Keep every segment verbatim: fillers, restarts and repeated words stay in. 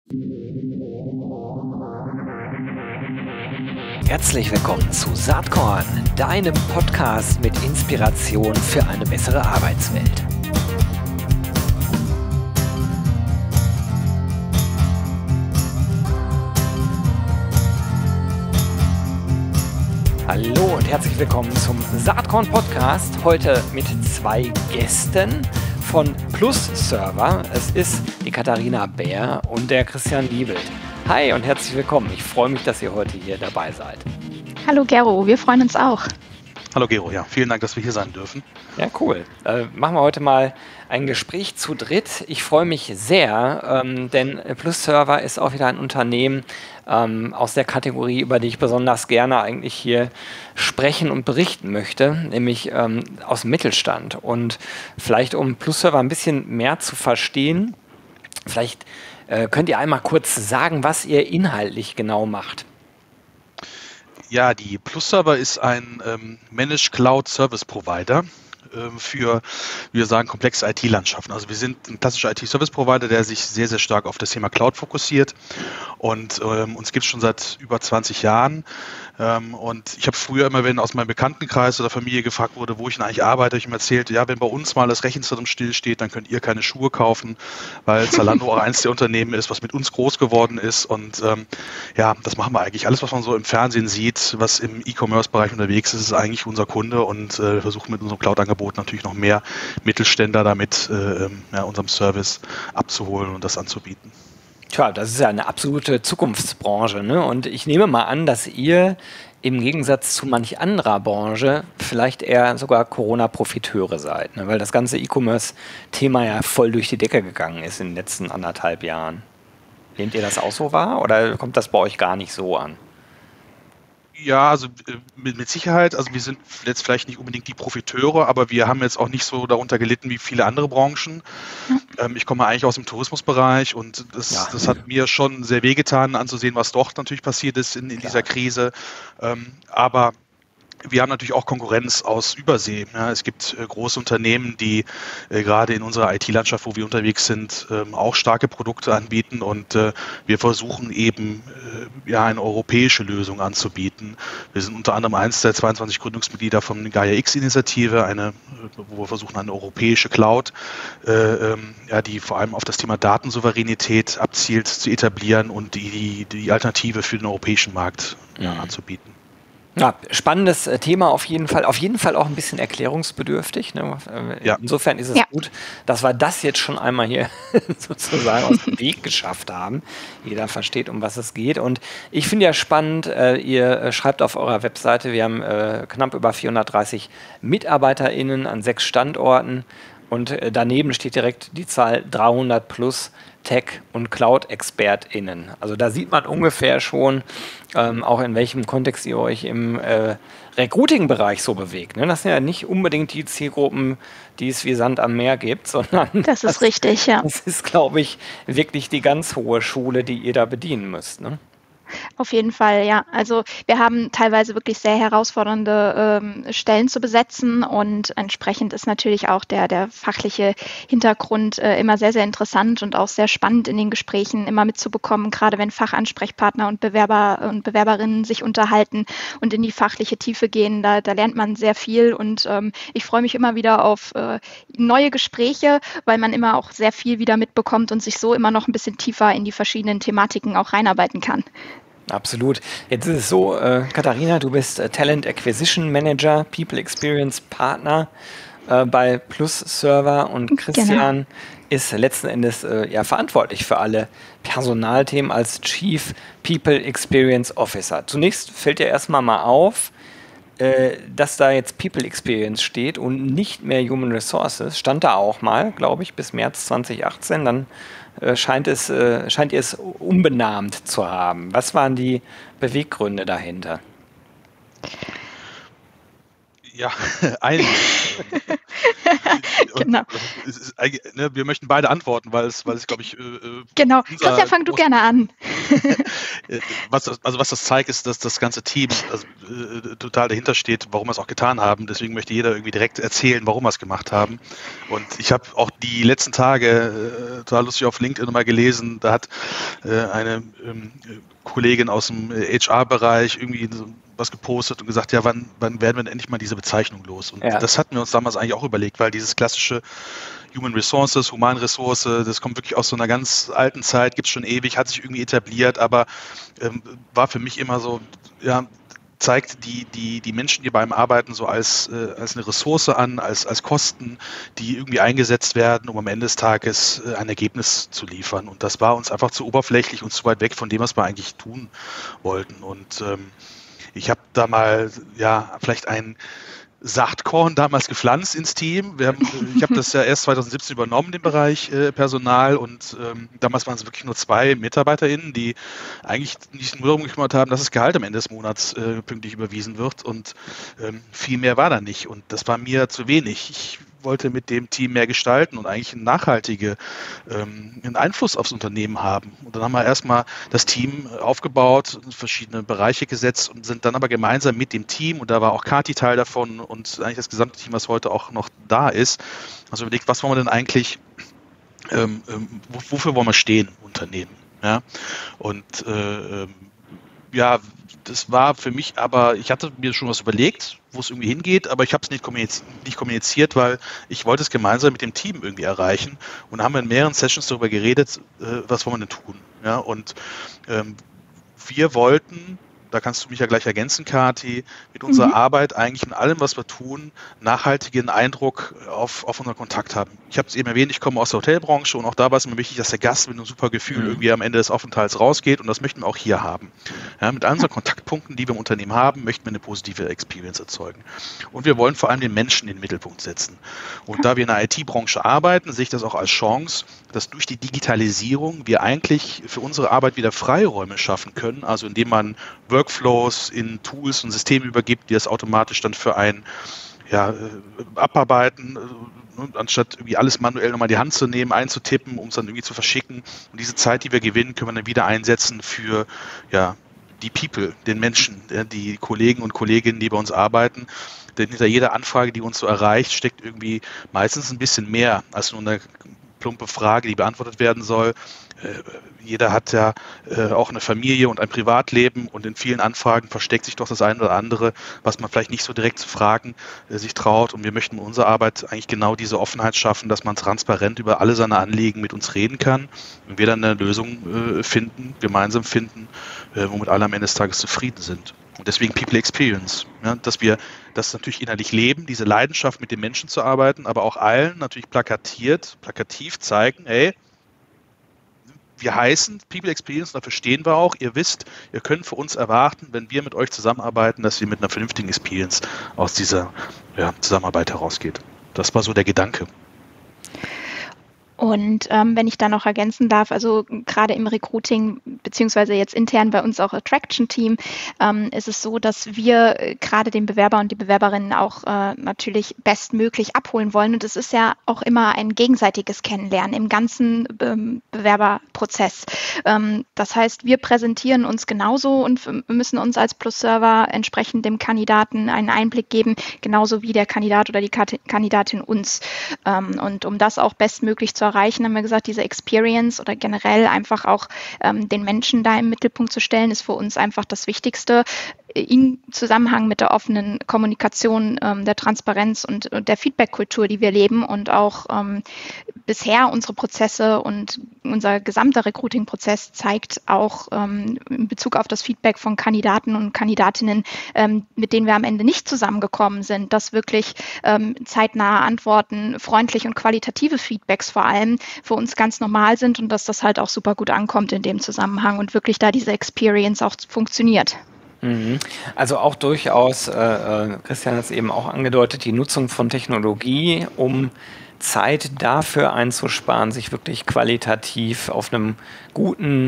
Herzlich willkommen zu Saatkorn, deinem Podcast mit Inspiration für eine bessere Arbeitswelt. Hallo und herzlich willkommen zum Saatkorn Podcast. Heute mit zwei Gästen von PlusServer. Es ist die Katharina Bär und der Christian Liebelt. Hi und herzlich willkommen. Ich freue mich, dass ihr heute hier dabei seid. Hallo Gero, wir freuen uns auch. Hallo Gero, ja, vielen Dank, dass wir hier sein dürfen. Ja, cool. Äh, machen wir heute mal ein Gespräch zu dritt. Ich freue mich sehr, ähm, denn PlusServer ist auch wieder ein Unternehmen ähm, aus der Kategorie, über die ich besonders gerne eigentlich hier sprechen und berichten möchte, nämlich ähm, aus dem Mittelstand. Und vielleicht, um PlusServer ein bisschen mehr zu verstehen, vielleicht äh, könnt ihr einmal kurz sagen, was ihr inhaltlich genau macht. Ja, die PlusServer ist ein ähm, Managed Cloud Service Provider äh, für, wie wir sagen, komplexe I T-Landschaften. Also wir sind ein klassischer I T-Service Provider, der sich sehr, sehr stark auf das Thema Cloud fokussiert. Und ähm, uns gibt es schon seit über zwanzig Jahren. Ähm, und ich habe früher immer, wenn aus meinem Bekanntenkreis oder Familie gefragt wurde, wo ich denn eigentlich arbeite, habe ich ihm erzählt, ja, wenn bei uns mal das Rechenzentrum stillsteht, dann könnt ihr keine Schuhe kaufen, weil Zalando auch eins der Unternehmen ist, was mit uns groß geworden ist. Und ähm, ja, das machen wir eigentlich. Alles, was man so im Fernsehen sieht, was im E-Commerce-Bereich unterwegs ist, ist eigentlich unser Kunde. Und äh, wir versuchen mit unserem Cloud-Angebot natürlich noch mehr Mittelständler damit äh, ja, unserem Service abzuholen und das anzubieten. Tja, das ist ja eine absolute Zukunftsbranche, ne? Und ich nehme mal an, dass ihr im Gegensatz zu manch anderer Branche vielleicht eher sogar Corona-Profiteure seid, ne? Weil das ganze E-Commerce-Thema ja voll durch die Decke gegangen ist in den letzten anderthalb Jahren. Nehmt ihr das auch so wahr oder kommt das bei euch gar nicht so an? Ja, also mit, mit Sicherheit, also wir sind jetzt vielleicht nicht unbedingt die Profiteure, aber wir haben jetzt auch nicht so darunter gelitten wie viele andere Branchen. Ja. Ähm, ich komme eigentlich aus dem Tourismusbereich und das, ja. das hat mir schon sehr wehgetan anzusehen, was dort natürlich passiert ist in, in dieser Krise. Ähm, aber wir haben natürlich auch Konkurrenz aus Übersee. Ja, es gibt äh, große Unternehmen, die äh, gerade in unserer I T-Landschaft, wo wir unterwegs sind, ähm, auch starke Produkte anbieten und äh, wir versuchen eben äh, ja eine europäische Lösung anzubieten. Wir sind unter anderem eins der zweiundzwanzig Gründungsmitglieder von Gaia X-Initiative, eine, wo wir versuchen, eine europäische Cloud, äh, ähm, ja, die vor allem auf das Thema Datensouveränität abzielt, zu etablieren und die, die, die Alternative für den europäischen Markt ja, mhm. anzubieten. Ja, spannendes Thema auf jeden Fall. Auf jeden Fall auch ein bisschen erklärungsbedürftig. Ne? Ja. Insofern ist es ja. gut, dass wir das jetzt schon einmal hier sozusagen aus dem Weg geschafft haben. Jeder versteht, um was es geht. Und ich finde ja spannend, äh, ihr schreibt auf eurer Webseite, wir haben äh, knapp über vierhundertdreißig MitarbeiterInnen an sechs Standorten. Und äh, daneben steht direkt die Zahl dreihundert plus Tech- und Cloud-ExpertInnen. Also da sieht man ungefähr schon, ähm, auch in welchem Kontext ihr euch im äh, Recruiting-Bereich so bewegt. Ne? Das sind ja nicht unbedingt die Zielgruppen, die es wie Sand am Meer gibt, sondern das ist das, richtig, ja. Das ist, glaube ich, wirklich die ganz hohe Schule, die ihr da bedienen müsst, ne? Auf jeden Fall, ja. Also wir haben teilweise wirklich sehr herausfordernde ähm, Stellen zu besetzen und entsprechend ist natürlich auch der, der fachliche Hintergrund äh, immer sehr, sehr interessant und auch sehr spannend in den Gesprächen immer mitzubekommen, gerade wenn Fachansprechpartner und Bewerber und Bewerberinnen sich unterhalten und in die fachliche Tiefe gehen. Da, da lernt man sehr viel und ähm, ich freue mich immer wieder auf äh, neue Gespräche, weil man immer auch sehr viel wieder mitbekommt und sich so immer noch ein bisschen tiefer in die verschiedenen Thematiken auch reinarbeiten kann. Absolut. Jetzt ist es so, äh, Katharina, du bist äh, Talent Acquisition Manager, People Experience Partner äh, bei PlusServer und Christian genau. ist letzten Endes äh, ja verantwortlich für alle Personalthemen als Chief People Experience Officer. Zunächst fällt dir erstmal mal auf, äh, dass da jetzt People Experience steht und nicht mehr Human Resources. Stand da auch mal, glaube ich, bis März zwanzig achtzehn. Dann Scheint, es, äh, scheint ihr es umbenannt zu haben. Was waren die Beweggründe dahinter? Ja, einige. Genau. Ist, ne, wir möchten beide antworten, weil es, weil es glaube ich... Äh, genau. Christian, fang du gerne an. was, also was das zeigt, ist, dass das ganze Team also, äh, total dahinter steht, warum wir es auch getan haben. Deswegen möchte jeder irgendwie direkt erzählen, warum wir es gemacht haben. Und ich habe auch die letzten Tage äh, total lustig auf LinkedIn mal gelesen, da hat äh, eine ähm, Kollegin aus dem H R-Bereich irgendwie so was gepostet und gesagt, ja, wann, wann werden wir denn endlich mal diese Bezeichnung los? Und ja. das hatten wir uns damals eigentlich auch überlegt, weil dieses klassische Human Resources, Humanressource, das kommt wirklich aus so einer ganz alten Zeit, gibt es schon ewig, hat sich irgendwie etabliert, aber ähm, war für mich immer so, ja, zeigt die, die, die Menschen, die beim Arbeiten so als, äh, als eine Ressource an, als, als Kosten, die irgendwie eingesetzt werden, um am Ende des Tages äh, ein Ergebnis zu liefern. Und das war uns einfach zu oberflächlich und zu weit weg von dem, was wir eigentlich tun wollten. Und ähm, ich habe da mal, ja, vielleicht ein Saatkorn damals gepflanzt ins Team. Wir haben, ich habe das ja erst zwanzig siebzehn übernommen, den Bereich äh, Personal, und ähm, damals waren es wirklich nur zwei MitarbeiterInnen, die eigentlich nicht nur darum gekümmert haben, dass das Gehalt am Ende des Monats äh, pünktlich überwiesen wird, und ähm, viel mehr war da nicht, und das war mir zu wenig. Ich wollte mit dem Team mehr gestalten und eigentlich einen nachhaltigen ähm, einen Einfluss aufs Unternehmen haben. Und dann haben wir erstmal das Team aufgebaut, verschiedene Bereiche gesetzt und sind dann aber gemeinsam mit dem Team, und da war auch Kati Teil davon und eigentlich das gesamte Team, was heute auch noch da ist, also überlegt, was wollen wir denn eigentlich, ähm, ähm, wofür wollen wir stehen im Unternehmen? Ja? Und äh, ja, das war für mich aber, ich hatte mir schon was überlegt, wo es irgendwie hingeht, aber ich habe es nicht kommuniziert, nicht kommuniziert, weil ich wollte es gemeinsam mit dem Team irgendwie erreichen, und da haben wir in mehreren Sessions darüber geredet, äh, was wollen wir denn tun. Ja? Und ähm, wir wollten, da kannst du mich ja gleich ergänzen, Kati, mit unserer mhm. Arbeit eigentlich in allem, was wir tun, nachhaltigen Eindruck auf, auf unseren Kontakt haben. Ich habe es eben erwähnt, ich komme aus der Hotelbranche, und auch da war es mir wichtig, dass der Gast mit einem super Gefühl mhm. irgendwie am Ende des Aufenthalts rausgeht, und das möchten wir auch hier haben. Ja, mit all unseren Kontaktpunkten, die wir im Unternehmen haben, möchten wir eine positive Experience erzeugen. Und wir wollen vor allem den Menschen in den Mittelpunkt setzen. Und da wir in der I T-Branche arbeiten, sehe ich das auch als Chance, dass durch die Digitalisierung wir eigentlich für unsere Arbeit wieder Freiräume schaffen können, also indem man Workflows in Tools und Systeme übergibt, die das automatisch dann für ein ja, abarbeiten, äh, anstatt irgendwie alles manuell nochmal in die Hand zu nehmen, einzutippen, um es dann irgendwie zu verschicken. Und diese Zeit, die wir gewinnen, können wir dann wieder einsetzen für ja, die People, den Menschen, ja, die Kollegen und Kolleginnen, die bei uns arbeiten. Denn hinter jeder Anfrage, die uns so erreicht, steckt irgendwie meistens ein bisschen mehr als nur eine plumpe Frage, die beantwortet werden soll. Äh, jeder hat ja äh, auch eine Familie und ein Privatleben, und in vielen Anfragen versteckt sich doch das eine oder andere, was man vielleicht nicht so direkt zu fragen äh, sich traut, und wir möchten mit unserer Arbeit eigentlich genau diese Offenheit schaffen, dass man transparent über alle seine Anliegen mit uns reden kann und wir dann eine Lösung äh, finden, gemeinsam finden, äh, womit alle am Ende des Tages zufrieden sind. Und deswegen People Experience, ja, dass wir das natürlich innerlich leben, diese Leidenschaft, mit den Menschen zu arbeiten, aber auch allen natürlich plakatiert, plakativ zeigen, hey, wir heißen People Experience, dafür stehen wir auch. Ihr wisst, ihr könnt für uns erwarten, wenn wir mit euch zusammenarbeiten, dass ihr mit einer vernünftigen Experience aus dieser ja, Zusammenarbeit herausgeht. Das war so der Gedanke. Und ähm, wenn ich da noch ergänzen darf, also gerade im Recruiting, beziehungsweise jetzt intern bei uns auch Attraction-Team, ähm, ist es so, dass wir äh, gerade den Bewerber und die Bewerberinnen auch äh, natürlich bestmöglich abholen wollen. Und es ist ja auch immer ein gegenseitiges Kennenlernen im ganzen ähm, Bewerberprozess. Ähm, das heißt, wir präsentieren uns genauso und f- müssen uns als Plus-Server entsprechend dem Kandidaten einen Einblick geben, genauso wie der Kandidat oder die Kat- Kandidatin uns. Ähm, und um das auch bestmöglich zu erreichen, haben wir gesagt, diese Experience oder generell einfach auch ähm, den Menschen da im Mittelpunkt zu stellen, ist für uns einfach das Wichtigste, in Zusammenhang mit der offenen Kommunikation, ähm, der Transparenz und, und der Feedback-Kultur, die wir leben, und auch ähm, bisher unsere Prozesse und unser gesamter Recruiting-Prozess zeigt auch ähm, in Bezug auf das Feedback von Kandidaten und Kandidatinnen, ähm, mit denen wir am Ende nicht zusammengekommen sind, dass wirklich ähm, zeitnahe Antworten, freundliche und qualitative Feedbacks vor allem für uns ganz normal sind, und dass das halt auch super gut ankommt in dem Zusammenhang und wirklich da diese Experience auch funktioniert. Also auch durchaus, äh, Christian hat es eben auch angedeutet, die Nutzung von Technologie, um Zeit dafür einzusparen, sich wirklich qualitativ auf einem guten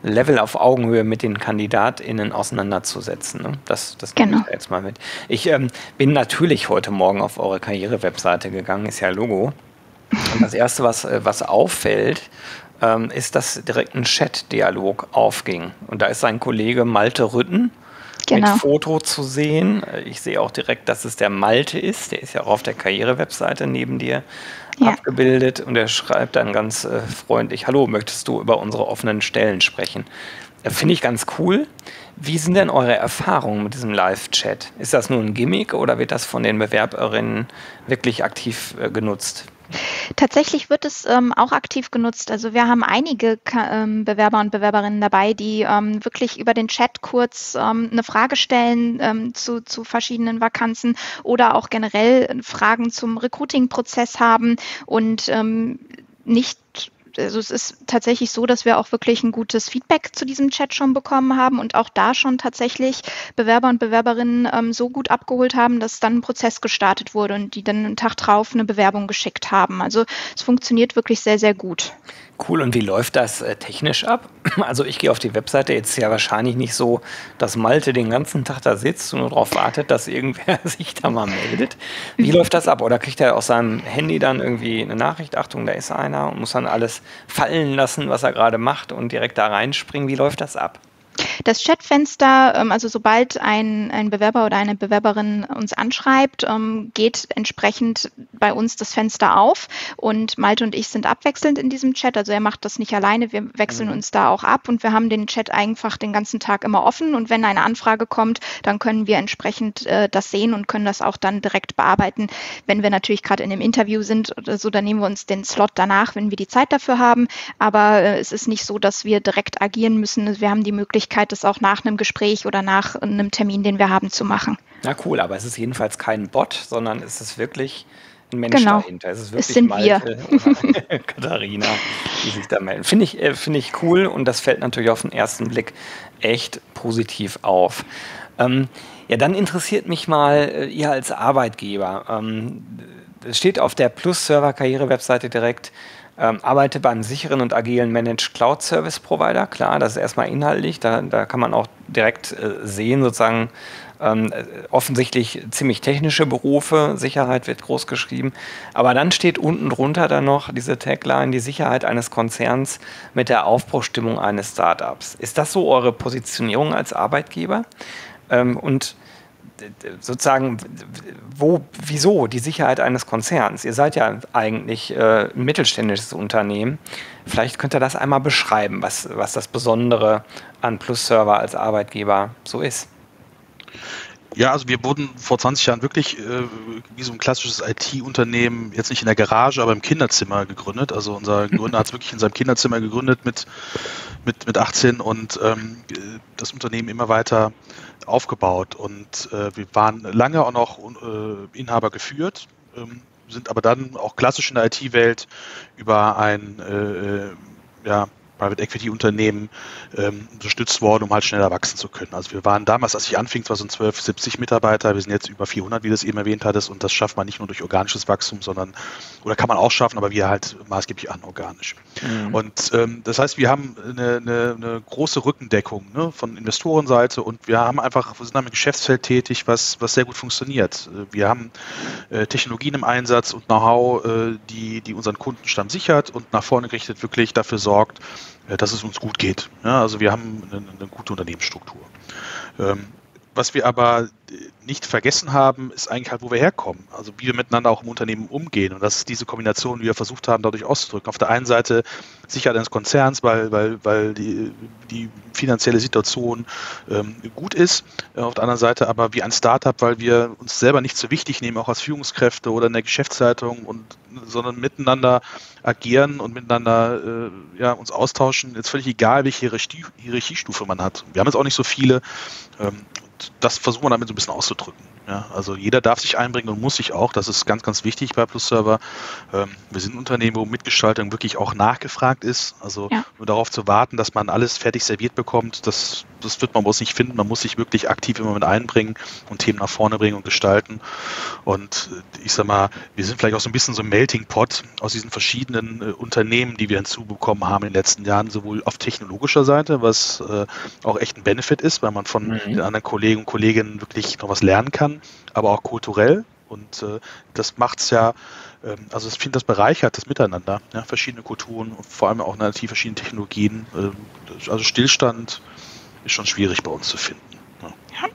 Level auf Augenhöhe mit den KandidatInnen auseinanderzusetzen. Ne? Das, das nehme Genau. ich da jetzt mal mit. Ich ähm, bin natürlich heute Morgen auf eure Karriere-Webseite gegangen, ist ja Logo. Und das Erste, was, äh, was auffällt, ähm, ist, dass direkt ein Chat-Dialog aufging. Und da ist sein Kollege Malte Rütten Genau. mit Foto zu sehen. Ich sehe auch direkt, dass es der Malte ist. Der ist ja auch auf der Karriere-Webseite neben dir Ja. abgebildet. Und er schreibt dann ganz äh, freundlich: Hallo, möchtest du über unsere offenen Stellen sprechen? Äh, Finde ich ganz cool. Wie sind denn eure Erfahrungen mit diesem Live-Chat? Ist das nur ein Gimmick oder wird das von den Bewerberinnen wirklich aktiv äh, genutzt? Tatsächlich wird es ähm, auch aktiv genutzt. Also wir haben einige Ka- ähm, Bewerber und Bewerberinnen dabei, die ähm, wirklich über den Chat kurz ähm, eine Frage stellen ähm, zu, zu verschiedenen Vakanzen oder auch generell Fragen zum Recruiting-Prozess haben und ähm, nicht. Also es ist tatsächlich so, dass wir auch wirklich ein gutes Feedback zu diesem Chat schon bekommen haben und auch da schon tatsächlich Bewerber und Bewerberinnen ähm, so gut abgeholt haben, dass dann ein Prozess gestartet wurde und die dann einen Tag drauf eine Bewerbung geschickt haben. Also es funktioniert wirklich sehr, sehr gut. Cool. Und wie läuft das äh, technisch ab? Also ich gehe auf die Webseite, jetzt ja wahrscheinlich nicht so, dass Malte den ganzen Tag da sitzt und nur darauf wartet, dass irgendwer sich da mal meldet. Wie läuft das ab? Oder kriegt er aus seinem Handy dann irgendwie eine Nachricht, Achtung, da ist einer, und muss dann alles fallen lassen, was er gerade macht und direkt da reinspringen? Wie läuft das ab? Das Chatfenster, ähm, also sobald ein, ein Bewerber oder eine Bewerberin uns anschreibt, ähm, geht entsprechend bei uns das Fenster auf und Malte und ich sind abwechselnd in diesem Chat. Also er macht das nicht alleine, wir wechseln uns da auch ab und wir haben den Chat einfach den ganzen Tag immer offen und wenn eine Anfrage kommt, dann können wir entsprechend äh, das sehen und können das auch dann direkt bearbeiten. Wenn wir natürlich gerade in einem Interview sind oder so, dann nehmen wir uns den Slot danach, wenn wir die Zeit dafür haben. Aber äh, es ist nicht so, dass wir direkt agieren müssen. Wir haben die Möglichkeit, das auch nach einem Gespräch oder nach einem Termin, den wir haben, zu machen. Na cool, aber es ist jedenfalls kein Bot, sondern es ist wirklich ein Mensch Genau. dahinter. Es ist wirklich Es sind Malte oder Katharina, die sich da melden. Finde ich, äh, finde ich cool und das fällt natürlich auf den ersten Blick echt positiv auf. Ähm, ja, dann interessiert mich mal, äh, ihr als Arbeitgeber. Ähm, es steht auf der Plus-Server-Karriere-Webseite direkt, Ähm, arbeite beim sicheren und agilen Managed Cloud Service Provider. Klar, das ist erstmal inhaltlich, da, da kann man auch direkt äh, sehen, sozusagen ähm, offensichtlich ziemlich technische Berufe, Sicherheit wird groß geschrieben, aber dann steht unten drunter dann noch diese Tagline, die Sicherheit eines Konzerns mit der Aufbruchstimmung eines Startups. Ist das so eure Positionierung als Arbeitgeber? Ähm, und sozusagen, wo, wieso die Sicherheit eines Konzerns? Ihr seid ja eigentlich äh, ein mittelständisches Unternehmen. Vielleicht könnt ihr das einmal beschreiben, was, was das Besondere an Plus-Server als Arbeitgeber so ist. Ja, also wir wurden vor zwanzig Jahren wirklich äh, wie so ein klassisches I T-Unternehmen, jetzt nicht in der Garage, aber im Kinderzimmer gegründet. Also unser Gründer hat es wirklich in seinem Kinderzimmer gegründet mit, mit, mit achtzehn und ähm, das Unternehmen immer weiter aufgebaut. Und äh, wir waren lange auch noch äh, Inhaber geführt, ähm, sind aber dann auch klassisch in der I T-Welt über ein äh, ja, Private Equity Unternehmen ähm, unterstützt worden, um halt schneller wachsen zu können. Also wir waren damals, als ich anfing, zwar so zwölf, siebzig Mitarbeiter, wir sind jetzt über vierhundert, wie du es eben erwähnt hattest, und das schafft man nicht nur durch organisches Wachstum, sondern, oder kann man auch schaffen, aber wir halt maßgeblich anorganisch. Mhm. Und ähm, das heißt, wir haben eine, eine, eine große Rückendeckung, ne, von Investorenseite und wir haben einfach, wir sind am Geschäftsfeld tätig, was, was sehr gut funktioniert. Wir haben äh, Technologien im Einsatz und Know-how, äh, die, die unseren Kundenstamm sichert und nach vorne gerichtet wirklich dafür sorgt, dass es uns gut geht. Ja, also wir haben eine, eine gute Unternehmensstruktur. Ähm, was wir aber nicht vergessen haben, ist eigentlich halt, wo wir herkommen. Also wie wir miteinander auch im Unternehmen umgehen. Und das ist diese Kombination, die wir versucht haben, dadurch auszudrücken. Auf der einen Seite Sicherheit eines Konzerns, weil, weil, weil die, die finanzielle Situation ähm, gut ist. Auf der anderen Seite aber wie ein Startup, weil wir uns selber nicht so wichtig nehmen, auch als Führungskräfte oder in der Geschäftsleitung, und, sondern miteinander agieren und miteinander äh, ja, uns austauschen. Jetzt völlig egal, welche Hierarchie, Hierarchiestufe man hat. Wir haben jetzt auch nicht so viele. Ähm, Das versuchen wir damit so ein bisschen auszudrücken. Ja, also jeder darf sich einbringen und muss sich auch. Das ist ganz, ganz wichtig bei Plus-Server. Ähm, wir sind ein Unternehmen, wo Mitgestaltung wirklich auch nachgefragt ist. Also ja. nur darauf zu warten, dass man alles fertig serviert bekommt, das, das wird man muss nicht finden, man muss sich wirklich aktiv immer mit einbringen und Themen nach vorne bringen und gestalten. Und ich sag mal, wir sind vielleicht auch so ein bisschen so ein Melting Pot aus diesen verschiedenen äh, Unternehmen, die wir hinzubekommen haben in den letzten Jahren, sowohl auf technologischer Seite, was äh, auch echt ein Benefit ist, weil man von mhm. den anderen Kollegen und Kolleginnen wirklich noch was lernen kann, aber auch kulturell. Und äh, das macht es ja, ähm, also ich finde, das bereichert das Miteinander, ja, verschiedene Kulturen und vor allem auch relativ verschiedene Technologien. Äh, also Stillstand ist schon schwierig bei uns zu finden. Ja. Ja.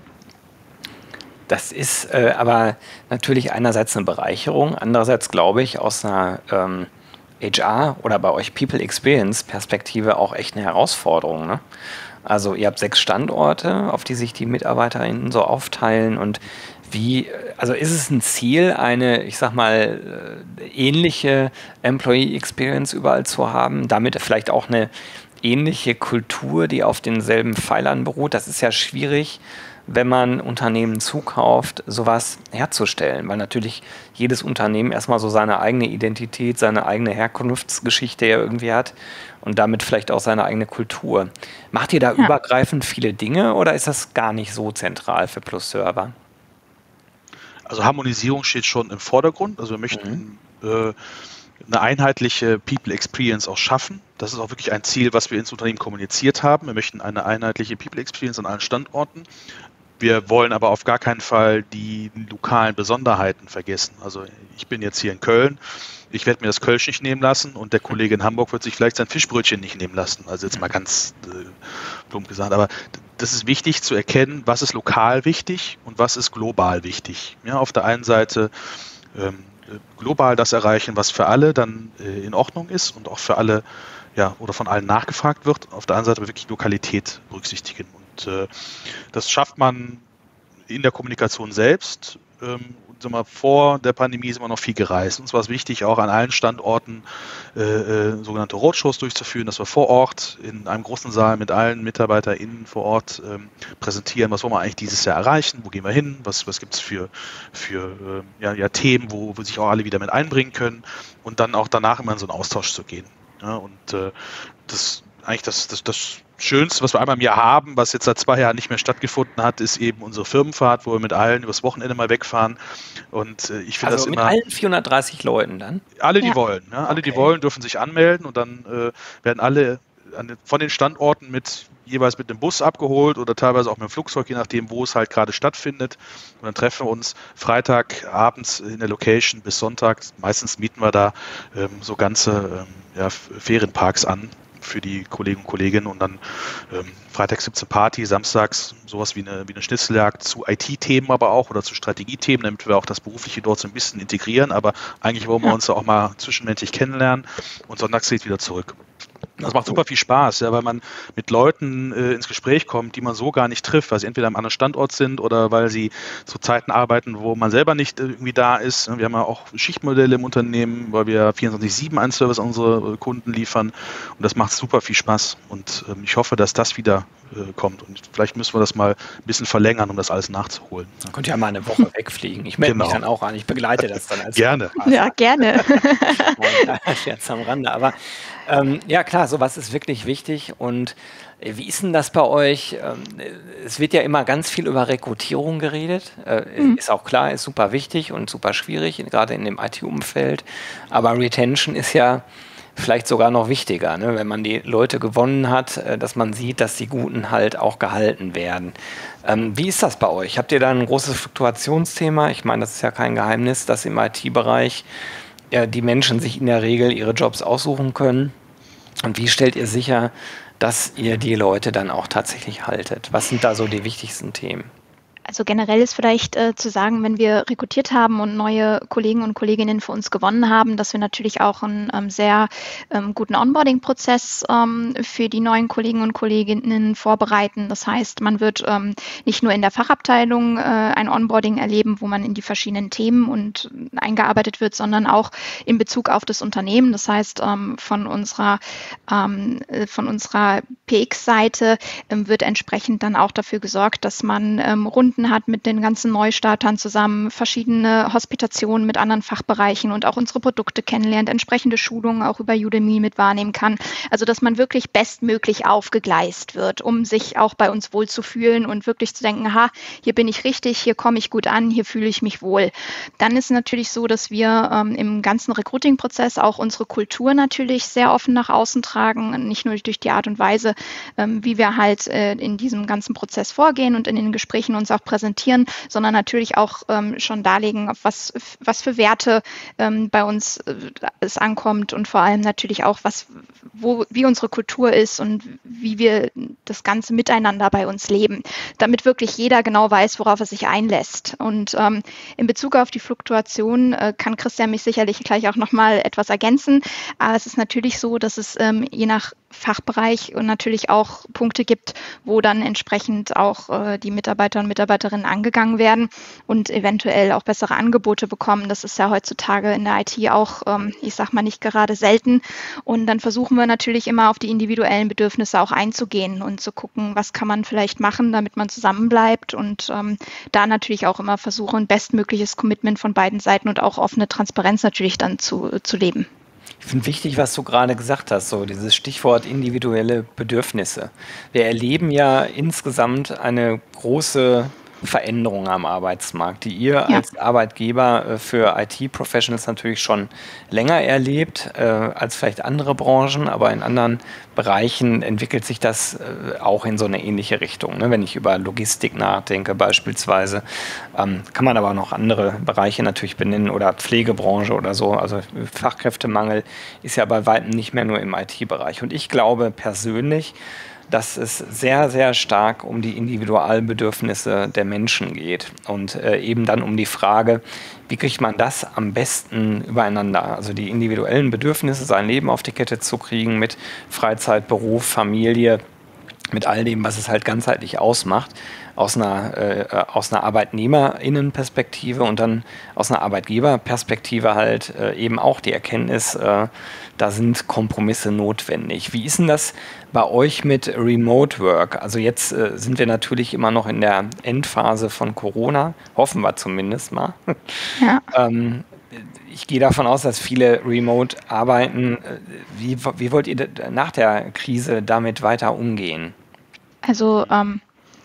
Das ist äh, aber natürlich einerseits eine Bereicherung, andererseits glaube ich aus einer ähm, H R oder bei euch People Experience Perspektive auch echt eine Herausforderung, ne? Also ihr habt sechs Standorte, auf die sich die MitarbeiterInnen so aufteilen und wie, also ist es ein Ziel, eine, ich sag mal, ähnliche Employee Experience überall zu haben, damit vielleicht auch eine ähnliche Kultur, die auf denselben Pfeilern beruht? Das ist ja schwierig, wenn man Unternehmen zukauft, sowas herzustellen, weil natürlich jedes Unternehmen erstmal so seine eigene Identität, seine eigene Herkunftsgeschichte ja irgendwie hat und damit vielleicht auch seine eigene Kultur. Macht ihr da ja. übergreifend viele Dinge oder ist das gar nicht so zentral für Plus Server? Also Harmonisierung steht schon im Vordergrund. Also wir möchten mhm. äh, eine einheitliche People Experience auch schaffen. Das ist auch wirklich ein Ziel, was wir ins Unternehmen kommuniziert haben. Wir möchten eine einheitliche People Experience an allen Standorten. Wir wollen aber auf gar keinen Fall die lokalen Besonderheiten vergessen. Also ich bin jetzt hier in Köln, ich werde mir das Kölsch nicht nehmen lassen und der Kollege in Hamburg wird sich vielleicht sein Fischbrötchen nicht nehmen lassen. Also jetzt mal ganz äh, plump gesagt. Aber das ist wichtig zu erkennen, was ist lokal wichtig und was ist global wichtig. Ja, auf der einen Seite ähm, global das erreichen, was für alle dann äh, in Ordnung ist und auch für alle, ja, oder von allen nachgefragt wird. Auf der anderen Seite aber wirklich Lokalität berücksichtigen. Und äh, das schafft man in der Kommunikation selbst. Ähm, und mal, vor der Pandemie sind wir noch viel gereist. Uns war es wichtig, auch an allen Standorten äh, äh, sogenannte Roadshows durchzuführen, dass wir vor Ort in einem großen Saal mit allen MitarbeiterInnen vor Ort ähm, präsentieren, was wollen wir eigentlich dieses Jahr erreichen, wo gehen wir hin, was, was gibt es für, für äh, ja, ja, Themen, wo, wo sich auch alle wieder mit einbringen können und dann auch danach immer in so einen Austausch zu gehen. Ja, und äh, das eigentlich das, das, das Schönste, was wir einmal im Jahr haben, was jetzt seit zwei Jahren nicht mehr stattgefunden hat, ist eben unsere Firmenfahrt, wo wir mit allen übers Wochenende mal wegfahren. Und äh, ich finde also das mit immer... allen vierhundertdreißig Leuten dann? Alle, die ja. wollen. Ja? Alle, okay. die wollen, dürfen sich anmelden und dann äh, werden alle an den, von den Standorten mit jeweils mit einem Bus abgeholt oder teilweise auch mit dem Flugzeug, je nachdem, wo es halt gerade stattfindet. Und dann treffen wir uns Freitag abends in der Location bis Sonntag. Meistens mieten wir da ähm, so ganze ähm, ja, Ferienparks an für die Kollegen und Kolleginnen und dann ähm, freitags gibt es eine Party, samstags sowas wie eine, wie eine Schnitzeljagd zu I T-Themen aber auch oder zu Strategiethemen, damit wir auch das Berufliche dort so ein bisschen integrieren, aber eigentlich wollen wir ja. uns ja auch mal zwischenmenschlich kennenlernen und sonntags geht wieder zurück. Das macht super viel Spaß, ja, weil man mit Leuten äh, ins Gespräch kommt, die man so gar nicht trifft, weil sie entweder am anderen Standort sind oder weil sie zu Zeiten arbeiten, wo man selber nicht äh, irgendwie da ist. Wir haben ja auch Schichtmodelle im Unternehmen, weil wir vierundzwanzig sieben einen Service an unsere äh, Kunden liefern und das macht super viel Spaß und ähm, ich hoffe, dass das wieder äh, kommt und vielleicht müssen wir das mal ein bisschen verlängern, um das alles nachzuholen. Man könnte ja mal eine Woche wegfliegen. Ich melde genau. mich dann auch an, ich begleite das dann als Gerne. Ja, gerne. Scherz am Rande, aber ähm, ja klar, sowas ist wirklich wichtig und äh, wie ist denn das bei euch? Ähm, es wird ja immer ganz viel über Rekrutierung geredet, äh, mhm. ist auch klar, ist super wichtig und super schwierig, gerade in dem I T-Umfeld, aber Retention ist ja vielleicht sogar noch wichtiger, ne? Wenn man die Leute gewonnen hat, äh, dass man sieht, dass die Guten halt auch gehalten werden. Ähm, wie ist das bei euch? Habt ihr da ein großes Fluktuationsthema? Ich meine, das ist ja kein Geheimnis, dass im I T-Bereich ja, die Menschen sich in der Regel ihre Jobs aussuchen können. Und wie stellt ihr sicher, dass ihr die Leute dann auch tatsächlich haltet? Was sind da so die wichtigsten Themen? Also generell ist vielleicht äh, zu sagen, wenn wir rekrutiert haben und neue Kollegen und Kolleginnen für uns gewonnen haben, dass wir natürlich auch einen ähm, sehr ähm, guten Onboarding-Prozess ähm, für die neuen Kollegen und Kolleginnen vorbereiten. Das heißt, man wird ähm, nicht nur in der Fachabteilung äh, ein Onboarding erleben, wo man in die verschiedenen Themen und eingearbeitet wird, sondern auch in Bezug auf das Unternehmen. Das heißt, ähm, von unserer, ähm, von unserer P X-Seite ähm, wird entsprechend dann auch dafür gesorgt, dass man ähm, rund gefunden hat mit den ganzen Neustartern zusammen, verschiedene Hospitationen mit anderen Fachbereichen und auch unsere Produkte kennenlernt, entsprechende Schulungen auch über Udemy mit wahrnehmen kann. Also dass man wirklich bestmöglich aufgegleist wird, um sich auch bei uns wohlzufühlen und wirklich zu denken, aha, hier bin ich richtig, hier komme ich gut an, hier fühle ich mich wohl. Dann ist es natürlich so, dass wir ähm, im ganzen Recruiting-Prozess auch unsere Kultur natürlich sehr offen nach außen tragen, nicht nur durch die Art und Weise, ähm, wie wir halt äh, in diesem ganzen Prozess vorgehen und in den Gesprächen uns auch präsentieren, sondern natürlich auch ähm, schon darlegen, auf was, was für Werte ähm, bei uns äh, es ankommt und vor allem natürlich auch, was, wo, wie unsere Kultur ist und wie wir das ganze Miteinander bei uns leben, damit wirklich jeder genau weiß, worauf er sich einlässt. Und ähm, in Bezug auf die Fluktuation äh, kann Christian mich sicherlich gleich auch nochmal etwas ergänzen. Aber es ist natürlich so, dass es ähm, je nach Fachbereich und natürlich auch Punkte gibt, wo dann entsprechend auch äh, die Mitarbeiter und Mitarbeiterinnen angegangen werden und eventuell auch bessere Angebote bekommen. Das ist ja heutzutage in der I T auch, ähm, ich sag mal, nicht gerade selten. Und dann versuchen wir natürlich immer auf die individuellen Bedürfnisse auch einzugehen und zu gucken, was kann man vielleicht machen, damit man zusammenbleibt und ähm, da natürlich auch immer versuchen, ein bestmögliches Commitment von beiden Seiten und auch offene Transparenz natürlich dann zu, zu leben. Ich finde wichtig, was du gerade gesagt hast, so dieses Stichwort individuelle Bedürfnisse. Wir erleben ja insgesamt eine große Veränderung am Arbeitsmarkt, die ihr ja. als Arbeitgeber für I T-Professionals natürlich schon länger erlebt äh, als vielleicht andere Branchen, aber in anderen Bereichen entwickelt sich das äh, auch in so eine ähnliche Richtung. Ne? Wenn ich über Logistik nachdenke beispielsweise, ähm, kann man aber noch andere Bereiche natürlich benennen oder Pflegebranche oder so. Also Fachkräftemangel ist ja bei weitem nicht mehr nur im I T-Bereich. Und ich glaube persönlich, dass es sehr, sehr stark um die Individualbedürfnisse der Menschen geht und äh, eben dann um die Frage, wie kriegt man das am besten übereinander? Also die individuellen Bedürfnisse, sein Leben auf die Kette zu kriegen mit Freizeit, Beruf, Familie, mit all dem, was es halt ganzheitlich ausmacht, aus einer, äh, aus einer ArbeitnehmerInnenperspektive und dann aus einer Arbeitgeberperspektive halt äh, eben auch die Erkenntnis, äh, da sind Kompromisse notwendig. Wie ist denn das bei euch mit Remote Work? Also jetzt äh, sind wir natürlich immer noch in der Endphase von Corona, hoffen wir zumindest mal. Ja. ähm, ich gehe davon aus, dass viele remote arbeiten. Wie, wie wollt ihr nach der Krise damit weiter umgehen? Also ähm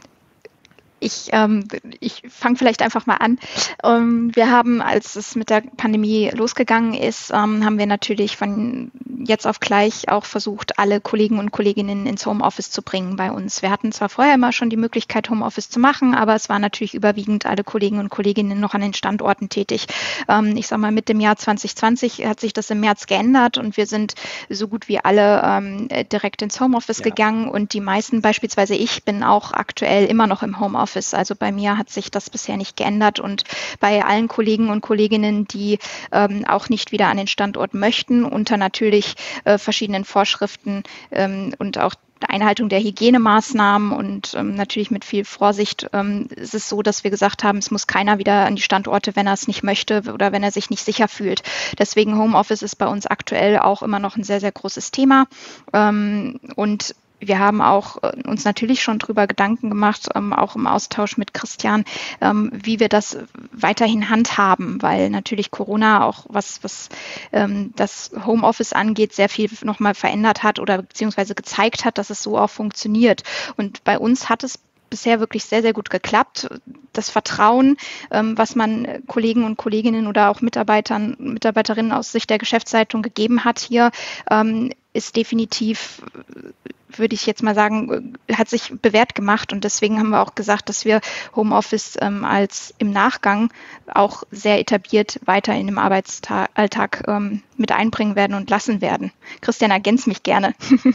Ich, ähm, ich fange vielleicht einfach mal an. Ähm, wir haben, als es mit der Pandemie losgegangen ist, ähm, haben wir natürlich von jetzt auf gleich auch versucht, alle Kollegen und Kolleginnen ins Homeoffice zu bringen bei uns. Wir hatten zwar vorher immer schon die Möglichkeit, Homeoffice zu machen, aber es waren natürlich überwiegend alle Kollegen und Kolleginnen noch an den Standorten tätig. Ähm, ich sage mal, mit dem Jahr zwanzig zwanzig hat sich das im März geändert und wir sind so gut wie alle ähm, direkt ins Homeoffice ja. gegangen und die meisten, beispielsweise ich, bin auch aktuell immer noch im Homeoffice. Also bei mir hat sich das bisher nicht geändert und bei allen Kollegen und Kolleginnen, die ähm, auch nicht wieder an den Standort möchten, unter natürlich äh, verschiedenen Vorschriften ähm, und auch Einhaltung der Hygienemaßnahmen und ähm, natürlich mit viel Vorsicht ähm, ist es so, dass wir gesagt haben, es muss keiner wieder an die Standorte, wenn er es nicht möchte oder wenn er sich nicht sicher fühlt. Deswegen Homeoffice ist bei uns aktuell auch immer noch ein sehr, sehr großes Thema ähm, und wir haben auch äh, uns natürlich schon drüber Gedanken gemacht, ähm, auch im Austausch mit Christian, ähm, wie wir das weiterhin handhaben, weil natürlich Corona auch was, was ähm, das Homeoffice angeht, sehr viel nochmal verändert hat oder beziehungsweise gezeigt hat, dass es so auch funktioniert. Und bei uns hat es bisher wirklich sehr, sehr gut geklappt. Das Vertrauen, ähm, was man Kollegen und Kolleginnen oder auch Mitarbeitern, Mitarbeiterinnen aus Sicht der Geschäftsleitung gegeben hat hier, ähm, ist definitiv, würde ich jetzt mal sagen, hat sich bewährt gemacht und deswegen haben wir auch gesagt, dass wir Homeoffice ähm, als im Nachgang auch sehr etabliert weiter in dem Arbeitsalltag ähm, mit einbringen werden und lassen werden. Christian, ergänzt mich gerne.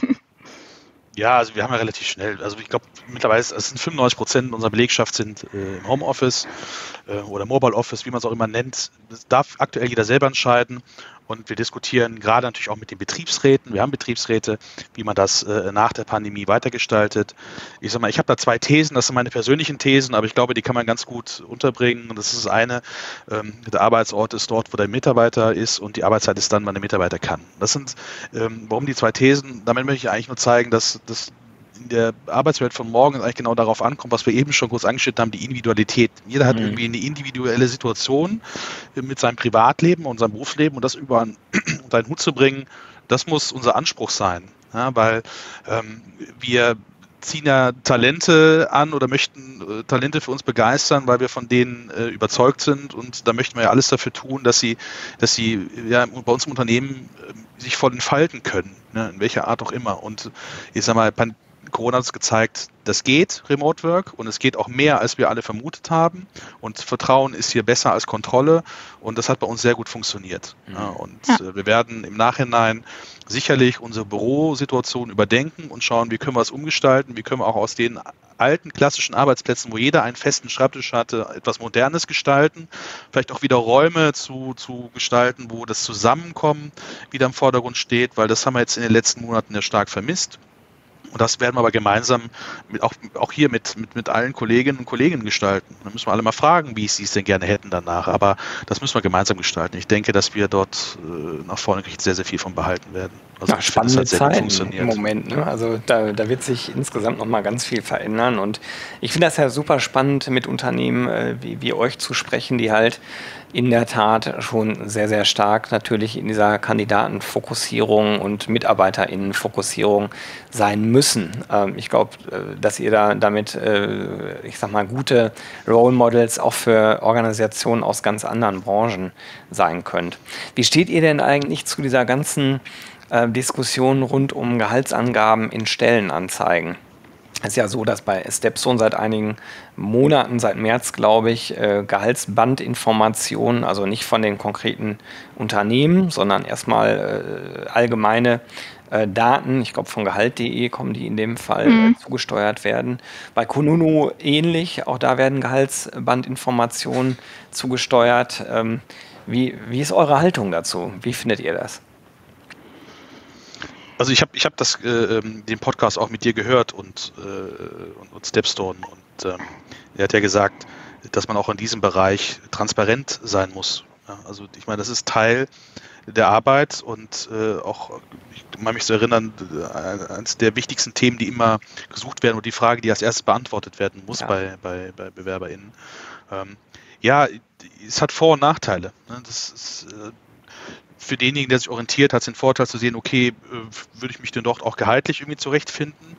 Ja, also wir haben ja relativ schnell, also ich glaube mittlerweile, es sind fünfundneunzig Prozent unserer Belegschaft sind äh, im Homeoffice äh, oder Mobile Office, wie man es auch immer nennt. Das darf aktuell jeder selber entscheiden und wir diskutieren gerade natürlich auch mit den Betriebsräten. Wir haben Betriebsräte, wie man das äh, nach der Pandemie weitergestaltet. Ich sag mal, ich habe da zwei Thesen, das sind meine persönlichen Thesen, aber ich glaube, die kann man ganz gut unterbringen. Und das ist das eine, ähm, der Arbeitsort ist dort, wo der Mitarbeiter ist und die Arbeitszeit ist dann, wann der Mitarbeiter kann. Das sind, ähm, warum die zwei Thesen? Damit möchte ich eigentlich nur zeigen, dass, dass in der Arbeitswelt von morgen eigentlich genau darauf ankommt, was wir eben schon kurz angeschnitten haben, die Individualität. Jeder hat mhm. irgendwie eine individuelle Situation mit seinem Privatleben und seinem Berufsleben und das über einen, unter einen Hut zu bringen, das muss unser Anspruch sein, ja, weil ähm, wir ziehen ja Talente an oder möchten äh, Talente für uns begeistern, weil wir von denen äh, überzeugt sind und da möchten wir ja alles dafür tun, dass sie, dass sie ja, bei uns im Unternehmen äh, sich voll entfalten können, ne, in welcher Art auch immer. Und ich sag mal, Pan- Corona hat uns gezeigt, das geht, Remote Work, und es geht auch mehr, als wir alle vermutet haben. Und Vertrauen ist hier besser als Kontrolle und das hat bei uns sehr gut funktioniert. Mhm. Ja, und ja. äh, wir werden im Nachhinein sicherlich unsere Bürosituation überdenken und schauen, wie können wir es umgestalten, wie können wir auch aus den alten klassischen Arbeitsplätzen, wo jeder einen festen Schreibtisch hatte, etwas Modernes gestalten, vielleicht auch wieder Räume zu, zu gestalten, wo das Zusammenkommen wieder im Vordergrund steht, weil das haben wir jetzt in den letzten Monaten ja stark vermisst. Und das werden wir aber gemeinsam mit, auch, auch hier mit, mit, mit allen Kolleginnen und Kollegen gestalten. Da müssen wir alle mal fragen, wie sie es denn gerne hätten danach. Aber das müssen wir gemeinsam gestalten. Ich denke, dass wir dort äh, nach vorne sehr, sehr viel von behalten werden. Also ja, spannende Zeiten im Moment. Ne? Also da, da wird sich insgesamt noch mal ganz viel verändern. Und ich finde das ja super spannend, mit Unternehmen äh, wie, wie euch zu sprechen, die halt in der Tat schon sehr, sehr stark natürlich in dieser Kandidatenfokussierung und MitarbeiterInnenfokussierung sein müssen. Ähm, ich glaube, dass ihr da damit, äh, ich sag mal, gute Role Models auch für Organisationen aus ganz anderen Branchen sein könnt. Wie steht ihr denn eigentlich zu dieser ganzen äh, Diskussion rund um Gehaltsangaben in Stellenanzeigen? Es ist ja so, dass bei Stepstone seit einigen Monaten, seit März, glaube ich, äh, Gehaltsbandinformationen, also nicht von den konkreten Unternehmen, sondern erstmal äh, allgemeine äh, Daten, ich glaube von Gehalt punkt de kommen die in dem Fall mhm. äh, zugesteuert werden. Bei Kununu ähnlich, auch da werden Gehaltsbandinformationen zugesteuert. Ähm, wie, wie ist eure Haltung dazu? Wie findet ihr das? Also ich habe ich hab das, äh, den Podcast auch mit dir gehört und, äh, und, und Stepstone und ähm, er hat ja gesagt, dass man auch in diesem Bereich transparent sein muss. Ja, also ich meine, das ist Teil der Arbeit und äh, auch, ich meine mich zu erinnern, eines der wichtigsten Themen, die immer gesucht werden und die Frage, die als erstes beantwortet werden muss ja. bei, bei, bei BewerberInnen. Ähm, ja, es hat Vor- und Nachteile. Ne? Das ist äh, für denjenigen, der sich orientiert, hat es den Vorteil zu sehen, okay, würde ich mich denn dort auch gehaltlich irgendwie zurechtfinden?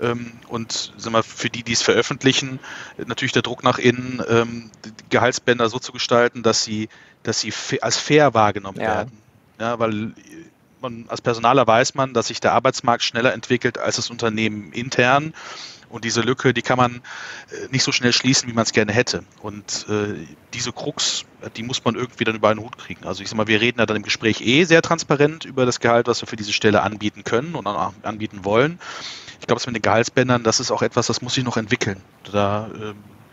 Und sagen wir, für die, die es veröffentlichen, natürlich der Druck nach innen, die Gehaltsbänder so zu gestalten, dass sie, dass sie als fair wahrgenommen ja. werden. Ja, weil man, als Personaler weiß man, dass sich der Arbeitsmarkt schneller entwickelt als das Unternehmen intern. Und diese Lücke, die kann man äh, nicht so schnell schließen, wie man es gerne hätte. Und äh, diese Krux, die muss man irgendwie dann über einen Hut kriegen. Also ich sag mal, wir reden ja dann im Gespräch eh sehr transparent über das Gehalt, was wir für diese Stelle anbieten können und auch anbieten wollen. Ich glaube, das mit den Gehaltsbändern, das ist auch etwas, das muss sich noch entwickeln. Da äh,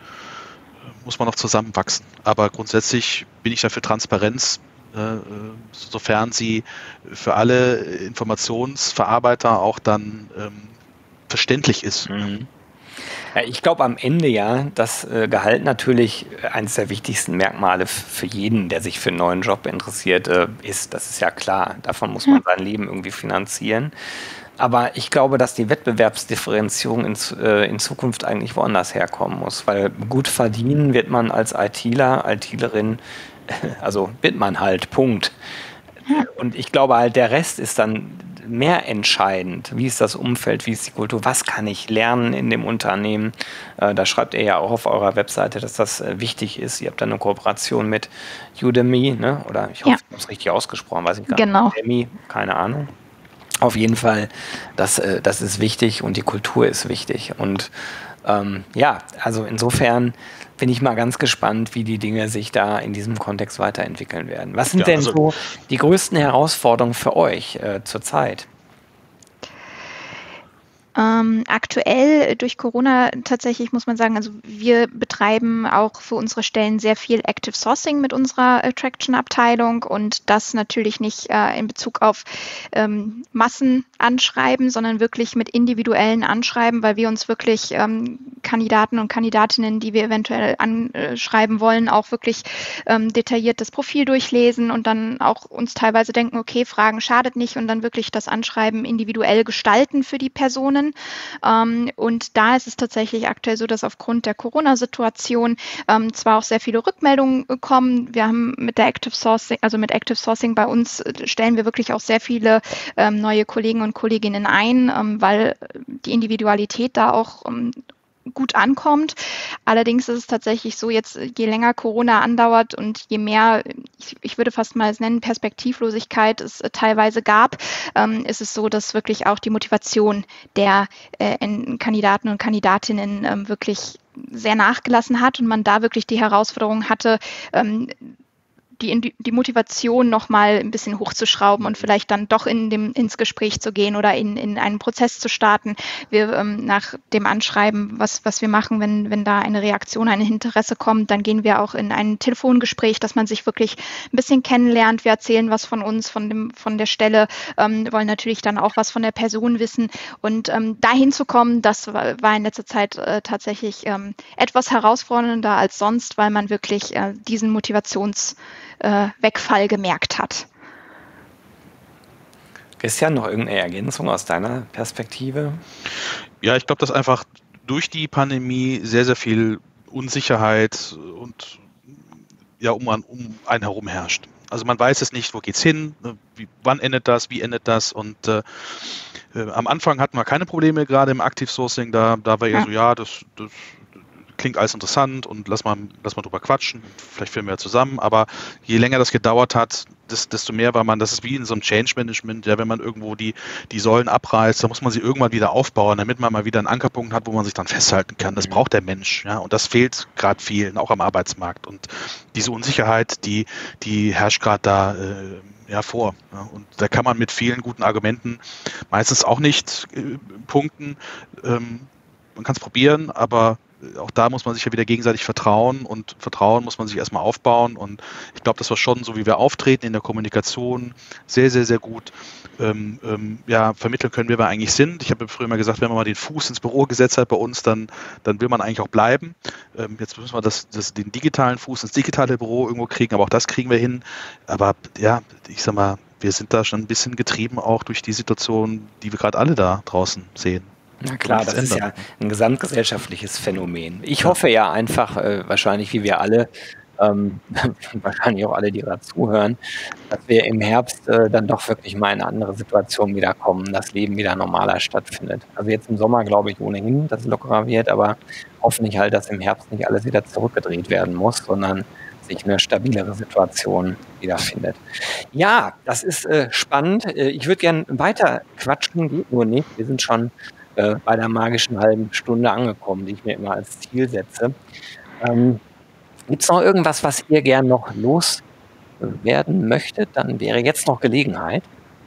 muss man noch zusammenwachsen. Aber grundsätzlich bin ich dafür Transparenz, äh, sofern sie für alle Informationsverarbeiter auch dann ähm, verständlich ist. Mhm. Ja, ich glaube am Ende ja, dass äh, Gehalt natürlich eines der wichtigsten Merkmale für jeden, der sich für einen neuen Job interessiert, äh, ist. Das ist ja klar. Davon muss man sein Leben irgendwie finanzieren. Aber ich glaube, dass die Wettbewerbsdifferenzierung in, äh, in Zukunft eigentlich woanders herkommen muss. Weil gut verdienen wird man als ITler, ITlerin, also wird man halt, Punkt. Und ich glaube halt, der Rest ist dann mehr entscheidend. Wie ist das Umfeld, wie ist die Kultur, was kann ich lernen in dem Unternehmen? Äh, da schreibt ihr ja auch auf eurer Webseite, dass das äh, wichtig ist. Ihr habt da eine Kooperation mit Udemy, ne? Oder ich hoffe, ja. ich habe es richtig ausgesprochen, weiß ich gar genau. nicht. Udemy, keine Ahnung. Auf jeden Fall, das, äh, das ist wichtig und die Kultur ist wichtig. Und ähm, ja, also insofern bin ich mal ganz gespannt, wie die Dinge sich da in diesem Kontext weiterentwickeln werden. Was sind ja, denn also so die größten Herausforderungen für euch äh, zurzeit? Ähm, aktuell durch Corona tatsächlich muss man sagen, also wir betreiben auch für unsere Stellen sehr viel Active Sourcing mit unserer Attraction-Abteilung und das natürlich nicht äh, in Bezug auf ähm, Massenanschreiben, sondern wirklich mit individuellen Anschreiben, weil wir uns wirklich ähm, Kandidaten und Kandidatinnen, die wir eventuell anschreiben wollen, auch wirklich ähm, detailliert das Profil durchlesen und dann auch uns teilweise denken, okay, Fragen schadet nicht und dann wirklich das Anschreiben individuell gestalten für die Personen. Ähm, und da ist es tatsächlich aktuell so, dass aufgrund der Corona-Situation ähm, zwar auch sehr viele Rückmeldungen kommen. Wir haben mit der Active Sourcing, also mit Active Sourcing bei uns stellen wir wirklich auch sehr viele ähm, neue Kollegen und Kolleginnen ein, ähm, weil die Individualität da auch ähm, gut ankommt. Allerdings ist es tatsächlich so, jetzt je länger Corona andauert und je mehr, ich, ich würde fast mal es nennen, Perspektivlosigkeit es äh, teilweise gab, ähm, ist es so, dass wirklich auch die Motivation der äh, Kandidaten und Kandidatinnen ähm, wirklich sehr nachgelassen hat und man da wirklich die Herausforderung hatte, ähm, die, die Motivation nochmal ein bisschen hochzuschrauben und vielleicht dann doch in dem, ins Gespräch zu gehen oder in, in einen Prozess zu starten. Wir ähm, nach dem Anschreiben, was, was wir machen, wenn, wenn da eine Reaktion, ein Interesse kommt, dann gehen wir auch in ein Telefongespräch, dass man sich wirklich ein bisschen kennenlernt. Wir erzählen was von uns, von, dem, von der Stelle, ähm, wollen natürlich dann auch was von der Person wissen. Und ähm, dahin zu kommen, das war, war in letzter Zeit äh, tatsächlich ähm, etwas herausfordernder als sonst, weil man wirklich äh, diesen Motivations Äh, Wegfall gemerkt hat. Christian, noch irgendeine Ergänzung aus deiner Perspektive? Ja, ich glaube, dass einfach durch die Pandemie sehr, sehr viel Unsicherheit und ja, um, um einen herum herrscht. Also man weiß es nicht, wo geht's hin, wie, wann endet das, wie endet das und äh, äh, am Anfang hatten wir keine Probleme, gerade im Active Sourcing, da, da war eher ja. so, ja, das, das klingt alles interessant und lass mal, lass mal drüber quatschen, vielleicht finden wir ja zusammen, aber je länger das gedauert hat, desto mehr war man, das ist wie in so einem Change Management, ja, wenn man irgendwo die, die Säulen abreißt, dann muss man sie irgendwann wieder aufbauen, damit man mal wieder einen Ankerpunkt hat, wo man sich dann festhalten kann. Das braucht der Mensch, ja, und das fehlt gerade vielen, auch am Arbeitsmarkt und diese Unsicherheit, die, die herrscht gerade da äh, ja, vor. Ja, und da kann man mit vielen guten Argumenten meistens auch nicht äh, punkten. Ähm, man kann es probieren, aber auch da muss man sich ja wieder gegenseitig vertrauen und Vertrauen muss man sich erstmal aufbauen und ich glaube, das war schon so, wie wir auftreten in der Kommunikation, sehr, sehr, sehr gut ähm, ähm, ja, vermitteln können, wer wir eigentlich sind. Ich habe früher mal gesagt, wenn man mal den Fuß ins Büro gesetzt hat bei uns, dann, dann will man eigentlich auch bleiben. Ähm, jetzt müssen wir das, das, den digitalen Fuß ins digitale Büro irgendwo kriegen, aber auch das kriegen wir hin. Aber ja, ich sag mal, wir sind da schon ein bisschen getrieben auch durch die Situation, die wir gerade alle da draußen sehen. Na klar, das ist ja ein gesamtgesellschaftliches Phänomen. Ich hoffe ja einfach, äh, wahrscheinlich wie wir alle, ähm, wahrscheinlich auch alle, die gerade zuhören, dass wir im Herbst äh, dann doch wirklich mal in eine andere Situation wieder kommen, das Leben wieder normaler stattfindet. Also jetzt im Sommer glaube ich ohnehin, dass es lockerer wird, aber hoffentlich halt, dass im Herbst nicht alles wieder zurückgedreht werden muss, sondern sich eine stabilere Situation wiederfindet. Ja, das ist äh, spannend. Äh, ich würde gerne weiter quatschen, geht nur nicht. Wir sind schon äh, bei der magischen halben Stunde angekommen, die ich mir immer als Ziel setze. Ähm, Gibt es noch irgendwas, was ihr gern noch loswerden möchtet? Dann wäre jetzt noch Gelegenheit.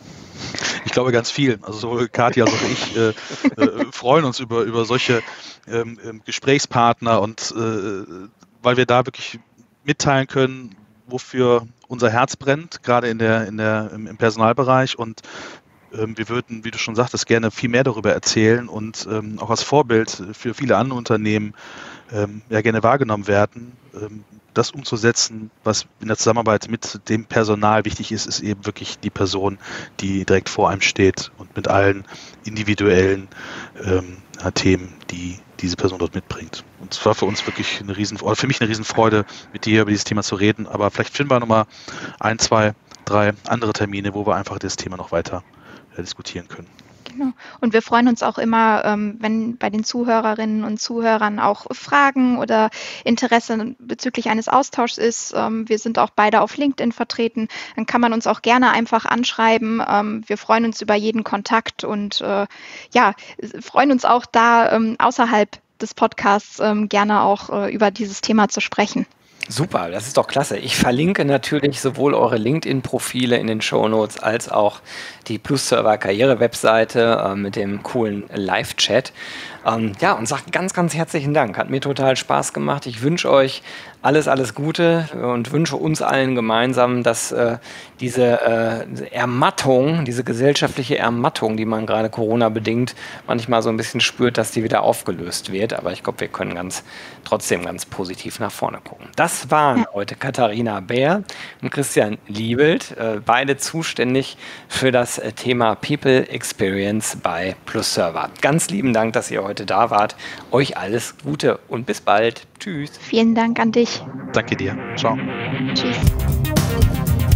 Ich glaube ganz viel. Also sowohl Katja als auch ich äh, äh, freuen uns über, über solche ähm, Gesprächspartner und äh, weil wir da wirklich mitteilen können, wofür unser Herz brennt, gerade in der, in der, im, im Personalbereich und ähm, wir würden, wie du schon sagtest, gerne viel mehr darüber erzählen und ähm, auch als Vorbild für viele andere Unternehmen ähm, ja gerne wahrgenommen werden. Ähm, das umzusetzen, was in der Zusammenarbeit mit dem Personal wichtig ist, ist eben wirklich die Person, die direkt vor einem steht und mit allen individuellen ähm, Themen, die diese Person dort mitbringt. Und es war für uns wirklich eine riesen, oder für mich eine Riesenfreude, mit dir über dieses Thema zu reden. Aber vielleicht finden wir nochmal ein, zwei, drei andere Termine, wo wir einfach das Thema noch weiter äh, diskutieren können. Genau. Und wir freuen uns auch immer, ähm, wenn bei den Zuhörerinnen und Zuhörern auch Fragen oder Interesse bezüglich eines Austauschs ist. Ähm, wir sind auch beide auf LinkedIn vertreten. Dann kann man uns auch gerne einfach anschreiben. Ähm, wir freuen uns über jeden Kontakt und äh, ja, freuen uns auch da ähm, außerhalb des Podcasts ähm, gerne auch äh, über dieses Thema zu sprechen. Super, das ist doch klasse. Ich verlinke natürlich sowohl eure LinkedIn-Profile in den Shownotes als auch die Plus-Server-Karriere-Webseite äh, mit dem coolen Live-Chat. Ähm, ja, und sage ganz, ganz herzlichen Dank. Hat mir total Spaß gemacht. Ich wünsche euch alles, alles Gute und wünsche uns allen gemeinsam, dass äh, diese äh, Ermattung, diese gesellschaftliche Ermattung, die man gerade Corona-bedingt manchmal so ein bisschen spürt, dass die wieder aufgelöst wird. Aber ich glaube, wir können ganz trotzdem ganz positiv nach vorne gucken. Das waren heute Katharina Bär und Christian Liebelt, äh, beide zuständig für das äh, Thema People Experience bei Plus-Server. Ganz lieben Dank, dass ihr heute da wart. Euch alles Gute und bis bald. Tschüss. Vielen Dank an dich. Danke dir. Ciao. Tschüss.